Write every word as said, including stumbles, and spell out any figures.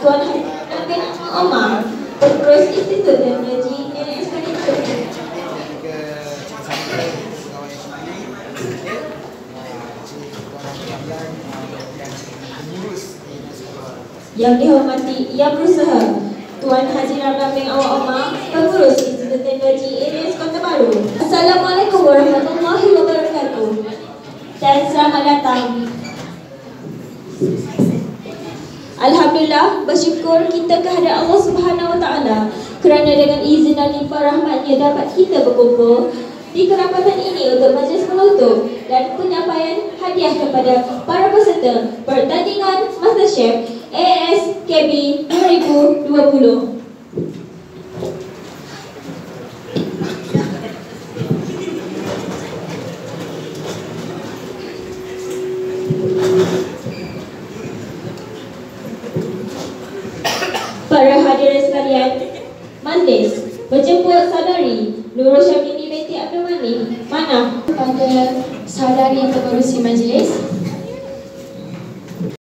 Tuan Haji bin Omar, Pengurus Institut Teknologi N S Pendidikan. Yang dihormati Yang Berusaha Tuan Haji Ramlan bin Awang Omar, Pengurus Institut Teknologi N S Kota Baru. Assalamualaikum warahmatullahi wabarakatuh dan selamat datang. Alhamdulillah, bersyukur kita kehadrat Allah Subhanahu Wa Taala kerana dengan izin dan limpah rahmatnya dapat kita berkumpul di kerapatan ini untuk majlis penutup dan penyampaian hadiah kepada para peserta pertandingan MasterChef A S K B dua ribu dua puluh. Para hadirin sekalian, majlis menjemput saudari Nurul Syamini binti Abdul Mani. Mana? Kepada saudari pengurusi majlis,